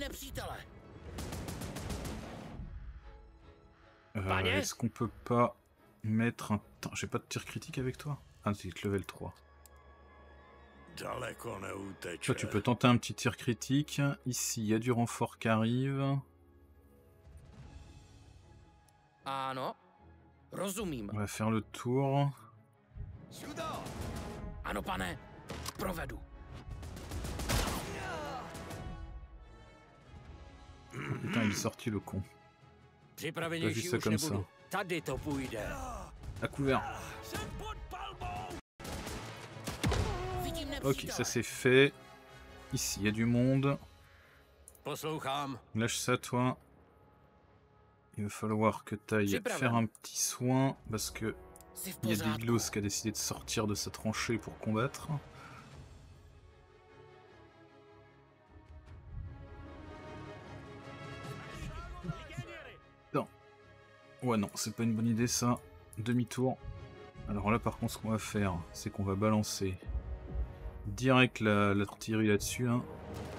Euh, Est-ce qu'on peut pas mettre un... J'ai pas de tir critique avec toi? Ah, c'est level trois. Toi, tu peux tenter un petit tir critique. Ici, il y a du renfort qui arrive. Ano. Rozumím. On va faire le tour. Ano, pane. Provedu. Oh, putain, il est sorti le con. Pas vu ça comme ça. Tady to půjde. À couvert. Ok, ça c'est fait. Ici, il y a du monde. Poslouchám. Lâche ça, toi. Il va falloir que tu ailles faire un petit soin parce que il y a Diglos qui a décidé de sortir de sa tranchée pour combattre. Non. Ouais, non, c'est pas une bonne idée ça. Demi-tour. Alors là, par contre, ce qu'on va faire, c'est qu'on va balancer direct la, l'artillerie là-dessus. Hein.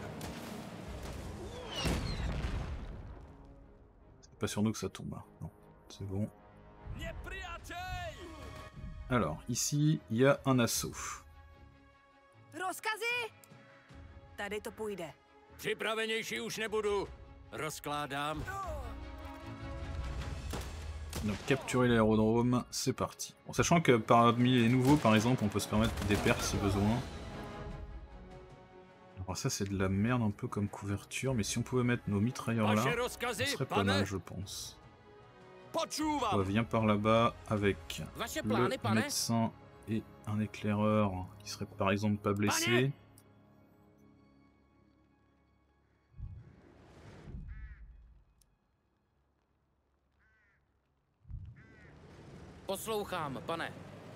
C'est pas sur nous que ça tombe. Hein. Non, c'est bon. Alors, ici, il y a un assaut. Tady to půjde. Připravenější už nebudu. Rozkládám. Donc capturer l'aérodrome, c'est parti. Bon, sachant que parmi les nouveaux, par exemple, on peut se permettre des pertes si besoin. Alors ça c'est de la merde un peu comme couverture, mais si on pouvait mettre nos mitrailleurs là, ce serait pas mal je pense. On vient par là-bas avec le médecin et un éclaireur qui serait par exemple pas blessé. Poslouchám, pane.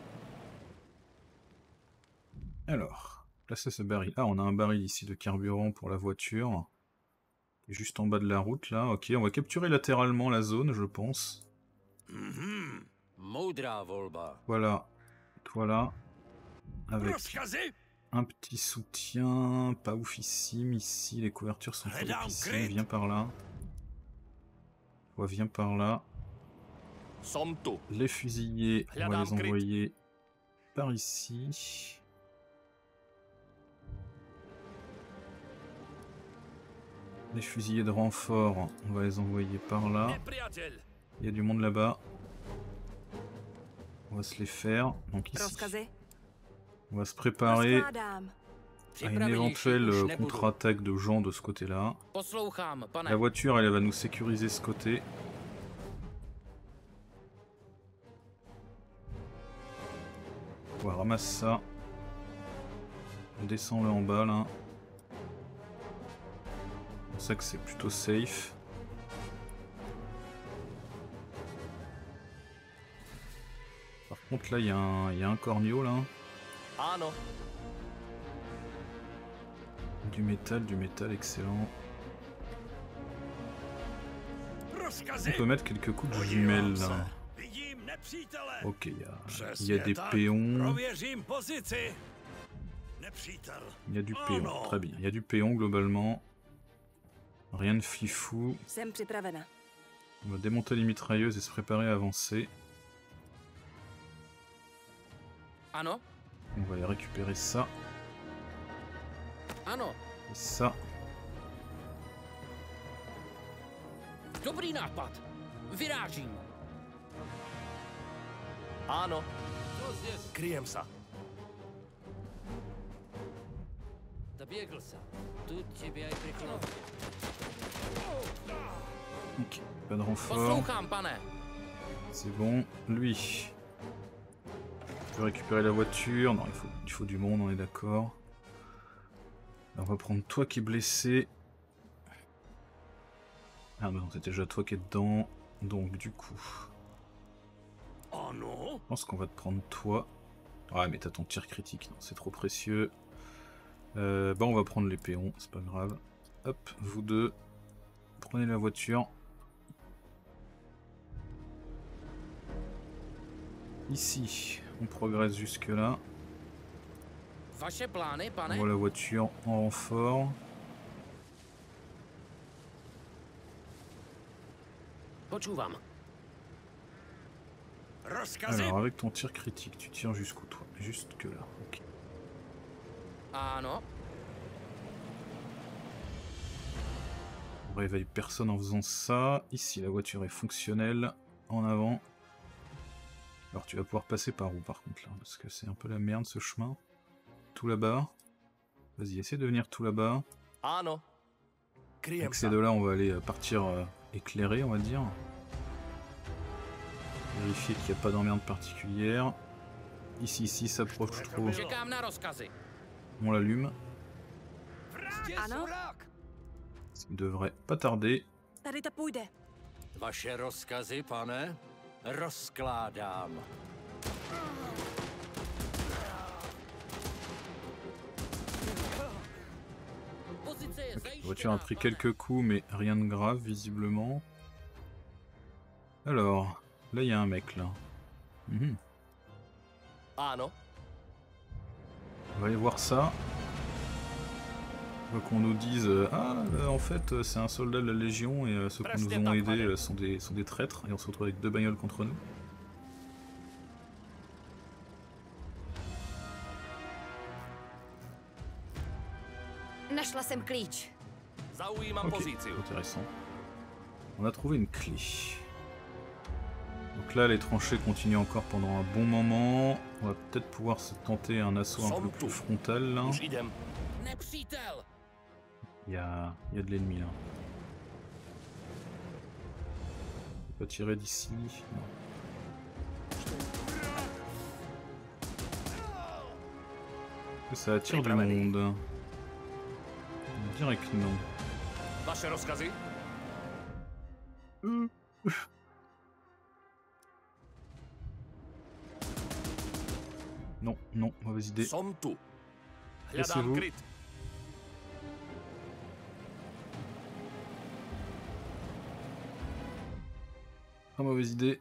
Alors, placer ce baril. Ah, on a un baril ici de carburant pour la voiture. Juste en bas de la route là. Ok, on va capturer latéralement la zone, je pense. Mhm. Moudrá volba. Voilà. Toi là. Avec un petit soutien. Pas oufissime. Ici, les couvertures sont pas ouffissimes. Viens par là. Toi, viens par là. Les fusiliers, on va les envoyer par ici. Les fusiliers de renfort, on va les envoyer par là. Il y a du monde là-bas. On va se les faire. Donc ici. On va se préparer à une éventuelle contre-attaque de gens de ce côté-là. La voiture, elle, elle va nous sécuriser ce côté. On va ramasser ça. On descend là en bas là. On sait que c'est plutôt safe. Par contre là il y, y a un cornio là. Ah non. Du métal, du métal, excellent. On peut mettre quelques coups de jumelles là. Ok, il y a, y a des péons. Il y a du péon, très bien. Il y a du péon globalement. Rien de fifou. On va démonter les mitrailleuses et se préparer à avancer. On va aller récupérer ça. Et ça. Dobrý nápad. Vyrážím. Ano. Kryjem se. Zaběgl se. Tu tě rychle. Ok, pas de renfort. Poslouchám, pane. C'est bon. Lui. Je peux récupérer la voiture. Non, il faut, il faut du monde, on est d'accord. On va prendre toi qui est blessé. Ah bah non, c'était déjà toi qui est dedans. Donc du coup... Oh non. Je pense qu'on va te prendre toi. Ouais mais t'as ton tir critique, non c'est trop précieux. Euh, bah on va prendre les péons, c'est pas grave. Hop, vous deux, prenez la voiture. Ici, on progresse jusque là. On voit la voiture en renfort. Alors avec ton tir critique, tu tires jusqu'où toi? Jusque là, ok. Ah non. On réveille personne en faisant ça. Ici la voiture est fonctionnelle. En avant. Alors tu vas pouvoir passer par où par contre là? Parce que c'est un peu la merde ce chemin. Tout là-bas. Vas-y, essaie de venir tout là-bas. Ah non. Avec ces deux-là, on va aller partir euh, éclairer, on va dire. Vérifier qu'il n'y a pas d'emmerde particulière. Ici, ici, ça approche trop. On l'allume. Ce qui devrait pas tarder. Vaše rozkazy, pane, rozkládám. Okay. La voiture a pris quelques coups, mais rien de grave, visiblement. Alors, là, il y a un mec, là. Mmh. Ah non. On va aller voir ça. On va qu'on nous dise euh, ah, euh, en fait, euh, c'est un soldat de la Légion et euh, ceux qui nous ont aidés euh, sont, des, sont des traîtres. Et on se retrouve avec deux bagnoles contre nous. Našla jsem klíč. Zaujímám Ok, pozici. intéressant. On a trouvé une clé. Donc là, les tranchées continuent encore pendant un bon moment. On va peut-être pouvoir se tenter un assaut un peu plus frontal là. Už idem. Nepřítel! Il y a, il y a de l'ennemi là. On peut pas tirer d'ici. Non. Ça attire du monde. On dirait que non. Vaše rozkazy? Non, non, mauvaise idée. Som tu. Laissez-vous. Hledám kryt. Pas mauvaise idée.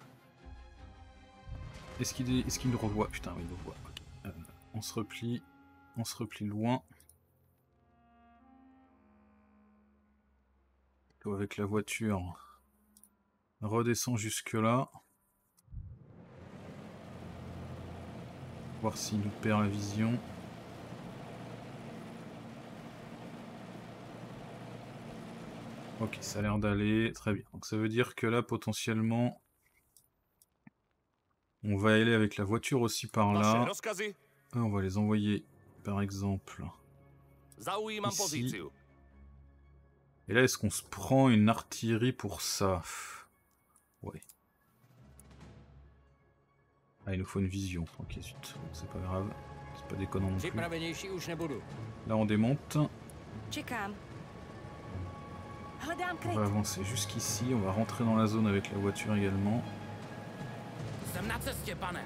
Est-ce qu'il est... est qu'il nous revoit? Putain, oui, il nous revoit. Okay. Euh, on se replie. On se replie loin. Avec la voiture. Redescend jusque là. Voir s'il nous perd la vision. Ok, ça a l'air d'aller. Très bien. Donc ça veut dire que là, potentiellement, on va aller avec la voiture aussi par Vaše là. rozkazy? Et on va les envoyer, par exemple, Zaujímám ici. pozici. Et là, est-ce qu'on se prend une artillerie pour ça? Ouais. Ah, il nous faut une vision. Ok, zut. C'est pas grave. C'est pas déconnant non plus. Připravenější už nebudu. Là, on démonte. Čekám. Hledám On kryt. va avancer jusqu'ici. On va rentrer dans la zone avec la voiture également. Jsem na cestě, pane.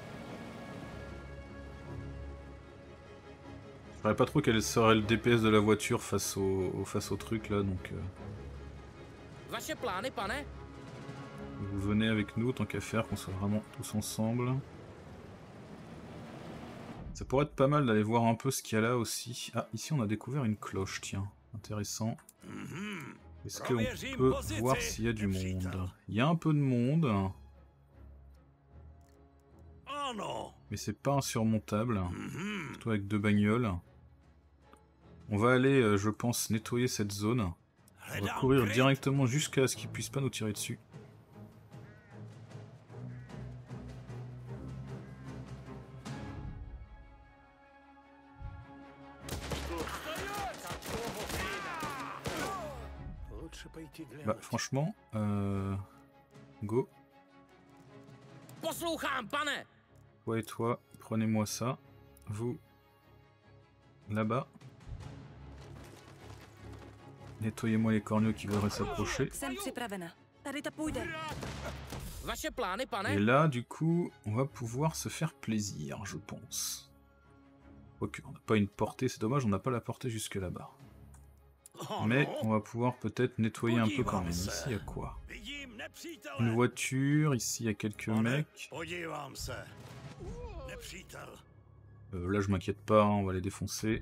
Je ne saurais pas trop quel serait le D P S de la voiture face au, au- face au truc là, donc euh, Vaše plány, pane? vous venez avec nous tant qu'à faire, qu'on soit vraiment tous ensemble. Ça pourrait être pas mal d'aller voir un peu ce qu'il y a là aussi. Ah, ici on a découvert une cloche, tiens, intéressant. Est-ce qu'on peut voir s'il y a du monde? Il y a un peu de monde, Ano. mais c'est pas insurmontable, plutôt avec deux bagnoles. On va aller, euh, je pense, nettoyer cette zone. On va courir directement jusqu'à ce qu'ils puissent pas nous tirer dessus. Bah franchement, euh... go. Poslouchám, pane! Toi et toi, prenez-moi ça. Vous, là-bas. Nettoyez-moi les corneaux qui voudraient s'approcher. Jsem připravena. Tady to půjde. Vaše plány, Et pane? là, du coup, on va pouvoir se faire plaisir, je pense. Ok, on n'a pas une portée, c'est dommage, on n'a pas la portée jusque là-bas. Mais on va pouvoir peut-être nettoyer un peu quand même. Ici, il y a quoi? Une voiture, ici, il y a quelques mecs. Euh, là, je m'inquiète pas, hein, on va les défoncer.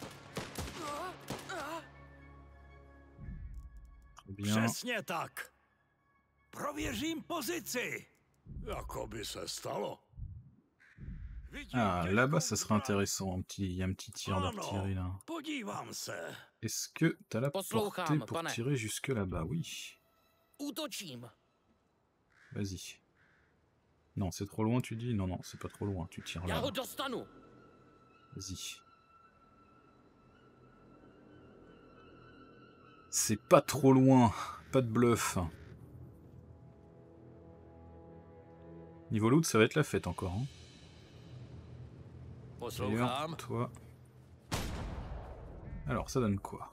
Très bien. Přesně tak. Prověřím pozici. Jako by se stalo. Ah, là-bas, ça serait intéressant. Un petit, il y a un petit tir d'artillerie là. Podívám se. Est-ce que t'as la portée Poslouchám, pour pane. tirer jusque là-bas? Oui. Útočím. Vas-y. Non, c'est trop loin, tu dis? Non, non, c'est pas trop loin. Tu tires Já là. ho dostanu. Vas-y. C'est pas trop loin. Pas de bluff. Niveau loot, ça va être la fête encore. Hein. D'ailleurs, Poslouchám. toi. Alors, ça donne quoi?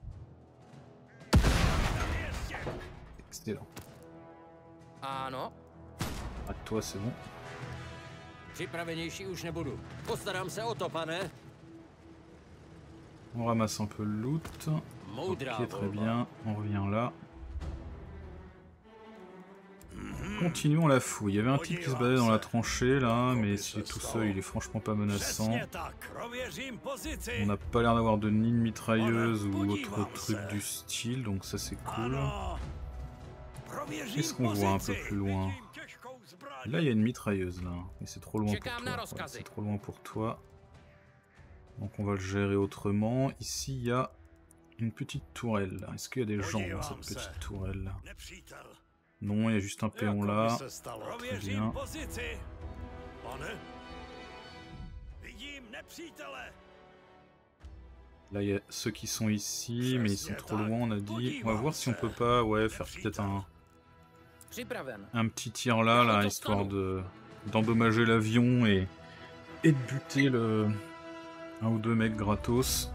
Excellent. Ano. Ah, toi, c'est bon. Připravenější už nebudu. Postarám se o to, pane. On ramasse un peu le loot. Moudrá Ok, très volba. bien. On revient là. Continuons la fouille. Il y avait un type qui se baladait dans la tranchée là, mais s'il est tout seul, il est franchement pas menaçant. Přesně tak. Prověřím pozici. On n'a pas l'air d'avoir de ni de mitrailleuse ou autre truc du style, donc ça c'est cool. Ano. Prověřím Qu'est-ce qu'on voit un peu pozici. plus loin? Vidím těžkou zbraň. Là il y a une mitrailleuse là, mais c'est trop loin pour Čekám toi. na Ouais, rozkazy. c'est trop loin pour toi. Donc on va le gérer autrement. Ici, il y a une petite tourelle. Est-ce qu'il y a des gens dans cette petite tourelle? Nepřítel. Non, il y a juste un péon Jako by là. se stalo. Très Prověřím bien. pozici. Pane? Vidím nepřítele. Là, il y a ceux qui sont ici, mais ils sont trop loin, on a dit. On va voir si on peut pas ouais, faire peut-être un, Připraven. un petit tir là, là histoire de d'endommager l'avion et, et de buter le, un ou deux mecs gratos.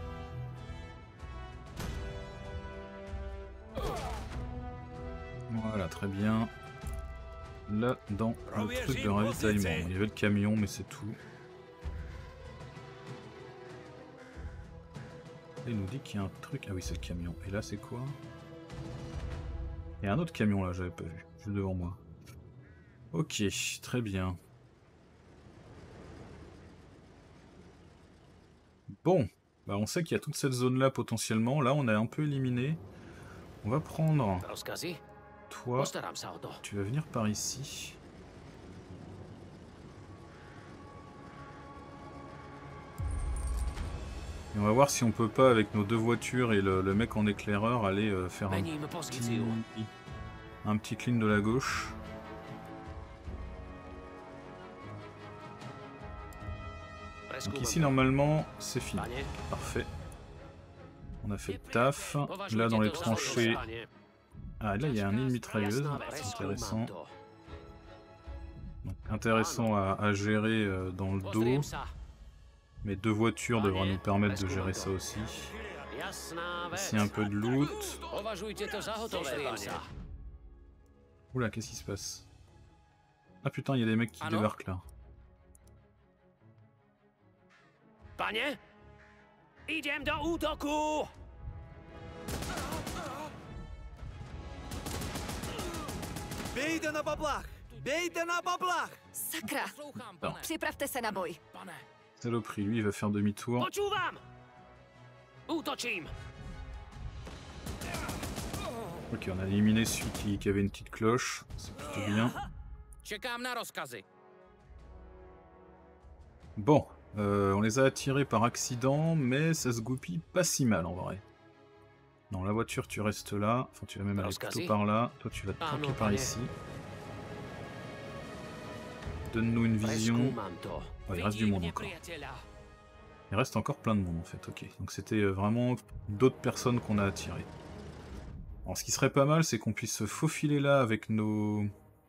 Voilà, très bien. Là, dans le truc de ravitaillement. Il y avait le camion, mais c'est tout. Il nous dit qu'il y a un truc... Ah oui, c'est le camion. Et là, c'est quoi? Il y a un autre camion, là, j'avais pas vu. Juste devant moi. Ok, très bien. Bon, bah on sait qu'il y a toute cette zone-là, potentiellement. Là, on a un peu éliminé. On va prendre... Rozkazy? Toi, Postaram se o to. tu vas venir par ici. Et on va voir si on peut pas, avec nos deux voitures et le, le mec en éclaireur, aller euh, faire un Meníme petit, pozíciu. un petit clean de la gauche. Donc Preskúmam ici, to. normalement, c'est fini. Panie? Parfait. On a fait le taf. Là, Považujte dans les to za tranchées... dost, panie. Ah, là, il y a un nid de mitrailleuse. Jasná C'est vec. intéressant. Preskúmam to. Donc, intéressant à, à gérer euh, dans le dos. Pozriem sa. Mais deux voitures devraient nous permettre de gérer ça aussi. Jasná vec. Ici, un peu de loot. Považujte to za hotové, pane. Oula, qu'est-ce qui se passe? Ah putain, il y a des mecs qui Ah non? débarquent là. Panie? Idem do útoku! Bejte na bablách! Bejte na bablách! Sakra! Poslouchám, pane. Připravte se na boj. Pane. Saloperie, lui, il va faire demi-tour. Počúvam! Útočím! Ok, on a éliminé celui qui, qui avait une petite cloche. C'est plutôt bien. Čekám na rozkazy. Bon, euh, on les a attirés par accident, mais ça se goupille pas si mal en vrai. Non, la voiture, tu restes là. Enfin, tu vas même aller plutôt par là. Toi, tu vas te Ah planquer non, par allez. ici. Donne-nous une vision. Preskúmam to. Oh, il reste du monde encore. Nepriateľa. Il reste encore plein de monde en fait, ok. Donc c'était euh, vraiment d'autres personnes qu'on a attirées. Alors ce qui serait pas mal, c'est qu'on puisse se faufiler là avec nos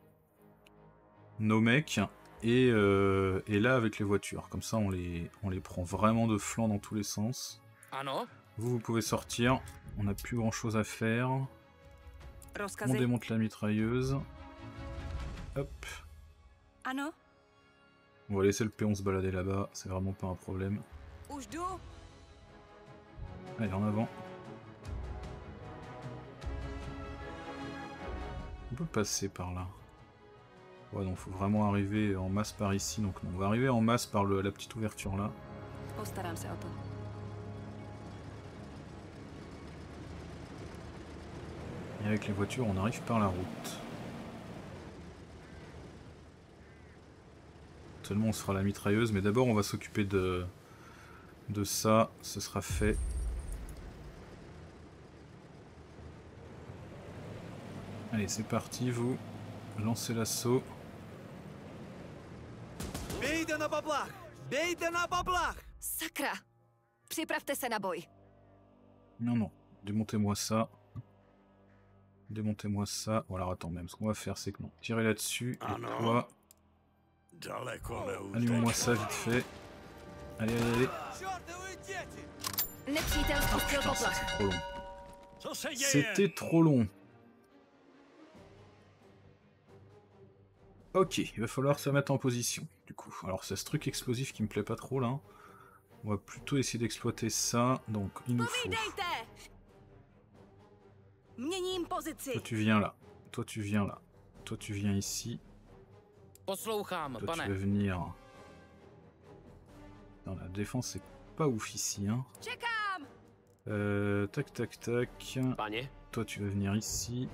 nos mecs et, euh, et là avec les voitures. Comme ça on les, on les prend vraiment de flanc dans tous les sens. Ano? Vous, vous pouvez sortir. On n'a plus grand chose à faire. On Rozkazy? démonte la mitrailleuse. Hop. Ano? On va laisser le péon se balader là-bas, c'est vraiment pas un problème. Už jdu. Allez, en avant. On peut passer par là. Ouais, donc faut vraiment arriver en masse par ici. Donc non, on va arriver en masse par le, la petite ouverture là. Postarám se o to. Et avec les voitures, on arrive par la route. Seulement on se fera la mitrailleuse, mais d'abord on va s'occuper de, de ça, ce sera fait. Allez, c'est parti, vous. Lancez l'assaut. Bejte na bablách! Bejte na bablách! Sakra! Připravte se na boj. Non, non, démontez-moi ça. Démontez-moi ça. Voilà, alors attends, même ce qu'on va faire, c'est que non. Tirez là-dessus, Ah et non. toi, Daleko neuteč. allume-moi ça vite fait. Allez, allez, allez. Čortovi děti! Nepřítel spustil Putain, poplach. c'était trop long. Co se děje? C'était trop long. Ok, il va falloir se mettre en position, du coup. Alors, c'est ce truc explosif qui me plaît pas trop, là. On va plutôt essayer d'exploiter ça, donc il nous faut... Povídejte! Měním pozici. Toi, tu viens là. Toi, tu viens là. Toi, tu viens ici. Poslouchám, Toi, tu pane. vas venir... Non, la défense, c'est pas ouf ici, hein. Čekám! Euh, tac, tac, tac. Panie? Toi, tu vas venir ici.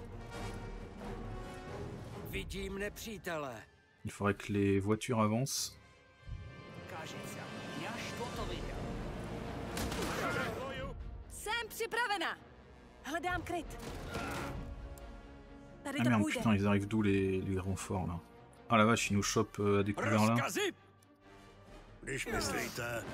Vidím nepřítele. Il faudrait que les voitures avancent. Kažica, jaž to viděl. Jsem připravena. Hledám kryt. Tady Ah to merde, půjde. putain, ils arrivent d'où les, les renforts là? Ah la vache, ils nous chopent euh, à découvert là. Rozkazy? Když myslíte...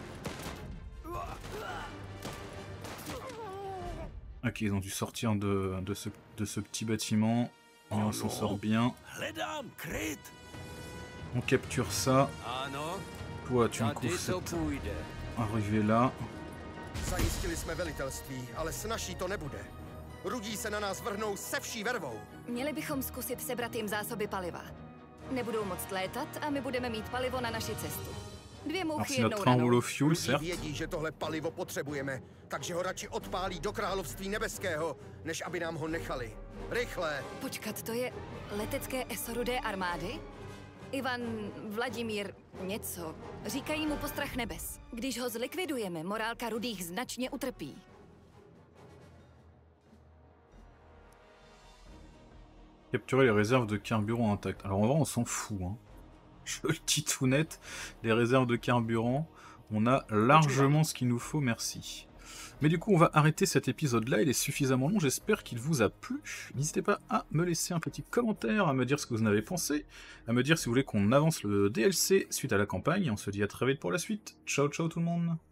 Ok, ils ont dû sortir de, de, ce, de ce petit bâtiment. Et on s'en sort bien. Hledám kryt. On capture ça. Ano, Toi, tu me tady couvres to cette půjde. arrivée là. Zajistili jsme velitelství, ale snažší to nebude. Rudí se na nás vrhnou se vší vervou. Měli bychom zkusit sebrat jim zásoby paliva. Nebudou moct létat a my budeme mít palivo na naši cestu. Dvě Alors mouchy c'est notre jednou train ranou. rouleau fuel, Rudí certes. vědí, že tohle palivo potřebujeme, takže ho radši odpálí do království nebeského, než aby nám ho nechali. Rychle! Počkat, to je letecké eso Rudé armády? Ivan Vladimír něco. Říkají mu postrach nebes. Když ho zlikvidujeme, morálka Rudých značně utrpí. Capturer les réserves de carburant intactes. Alors en vrai, on s'en fout. Hein. Je le dis tout net. Les réserves de carburant, on a largement ce qu'il nous faut, merci. Mais du coup, on va arrêter cet épisode-là. Il est suffisamment long. J'espère qu'il vous a plu. N'hésitez pas à me laisser un petit commentaire, à me dire ce que vous en avez pensé, à me dire si vous voulez qu'on avance le D L C suite à la campagne. Et on se dit à très vite pour la suite. Ciao, ciao tout le monde.